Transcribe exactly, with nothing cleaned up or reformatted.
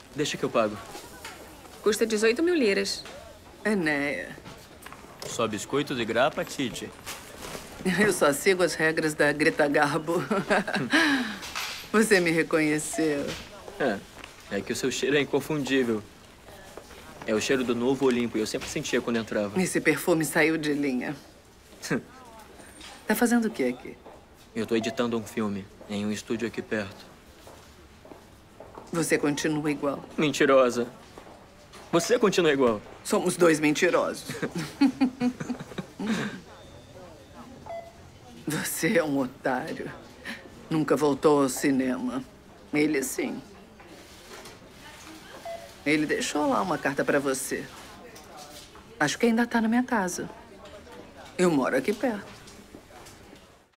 Deixa que eu pago. Custa dezoito mil liras. Enéia, Só biscoitos e grapa, Titi. eu só sigo as regras da Greta Garbo. Você me reconheceu. É, é que o seu cheiro é inconfundível. É o cheiro do novo Olimpo e eu sempre sentia quando entrava. Esse perfume saiu de linha. Tá fazendo o que aqui? Eu tô editando um filme em um estúdio aqui perto. Você continua igual. Mentirosa. Você continua igual. Somos dois mentirosos. Você é um otário. Nunca voltou ao cinema. Ele sim. Ele deixou lá uma carta pra você. Acho que ainda tá na minha casa. Eu moro aqui perto.